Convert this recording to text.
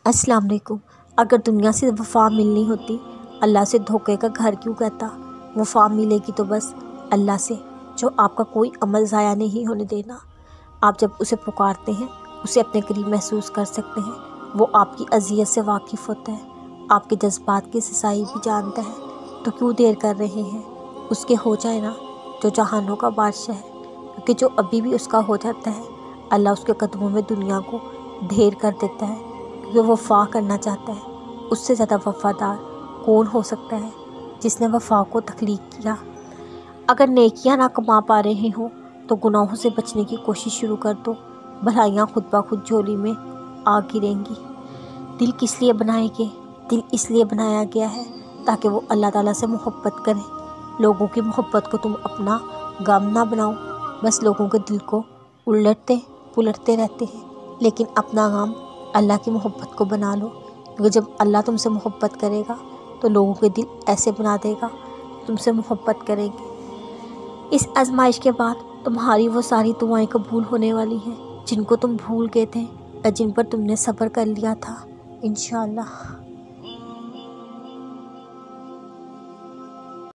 अस्सलाम वालेकुम। अगर दुनिया से वफ़ा मिलनी होती, अल्लाह से धोखे का घर क्यों कहता। वफ़ा मिलेगी तो बस अल्लाह से, जो आपका कोई अमल ज़ाया नहीं होने देना। आप जब उसे पुकारते हैं, उसे अपने करीब महसूस कर सकते हैं। वो आपकी अज़ियत से वाकिफ़ होता है, आपके जज्बात की सच्चाई भी जानता है। तो क्यों देर कर रहे हैं, उसके हो जाए ना, जो जहानों का बादशाह है। क्योंकि जो अभी भी उसका हो जाता है, अल्लाह उसके कदमों में दुनिया को ढेर कर देता है। क्योंकि वो वफ़ा करना चाहता है। उससे ज़्यादा वफ़ादार कौन हो सकता है, जिसने वफ़ा को तख्लीक किया। अगर नेकियां ना कमा पा रहे हो तो गुनाहों से बचने की कोशिश शुरू कर दो। भलाइयाँ खुद ब खुद झोली में आ गिरेंगी। दिल किस लिए बनाए गए? दिल इसलिए बनाया गया है ताकि वो अल्लाह ताला से मोहब्बत करें। लोगों की मोहब्बत को तुम अपना गम ना बनाओ। बस लोगों के दिल को उलटते पुलटते रहते हैं, लेकिन अपना गम अल्लाह की मोहब्बत को बना लो। क्योंकि जब अल्लाह तुमसे मोहब्बत करेगा तो लोगों के दिल ऐसे बना देगा, तुमसे मोहब्बत करेंगे। इस आजमाइश के बाद तुम्हारी वो सारी दुआएं कबूल होने वाली हैं जिनको तुम भूल गए थे या जिन पर तुमने सब्र कर लिया था, इंशाअल्लाह।